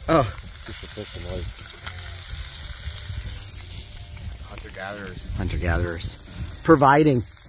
Oh. Just the fish and life. Hunter-gatherers. Hunter-gatherers. Providing.